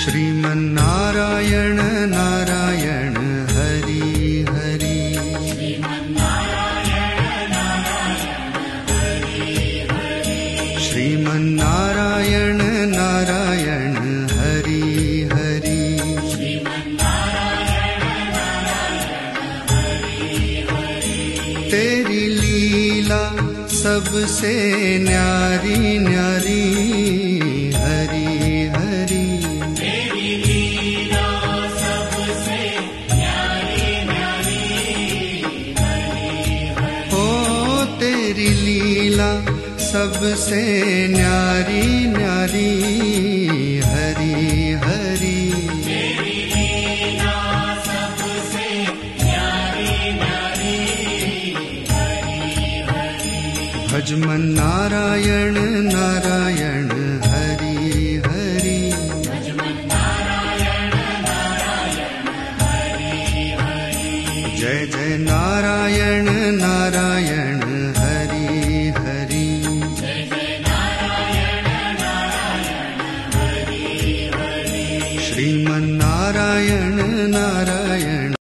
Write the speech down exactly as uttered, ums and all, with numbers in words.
श्रीमन्नारायण नारायण हरि हरि। श्रीमन्नारायण नारायण हरि हरि। तेरी लीला सबसे न्यारी न्यारी हरि हरि। तेरी लीला सबसे न्यारी न्यारी हरि हरि। भज मन नारायण नारायण हरि हरि। जय जय नारायण नारायण हरि हरि। श्रीमन्नारायण नारायण